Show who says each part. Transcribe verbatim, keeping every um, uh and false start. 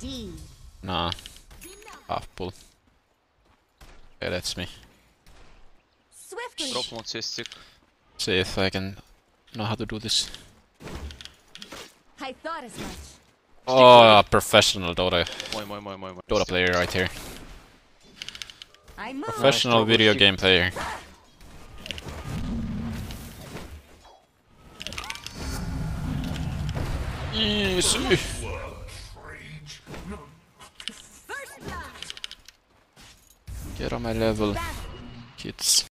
Speaker 1: indeed.
Speaker 2: Nah. Half pull. Okay, that's me.
Speaker 1: Swiftly.
Speaker 3: Drop one cystic.
Speaker 2: See if I can know how to do this.
Speaker 1: I thought as much.
Speaker 2: Oh, professional Dota.
Speaker 3: Moi moi moi moi moi.
Speaker 2: Dota player right here.
Speaker 1: I move.
Speaker 2: Professional
Speaker 3: Nice,
Speaker 2: video
Speaker 3: Gorgc.
Speaker 2: game player. Easy. Get on my level, kids.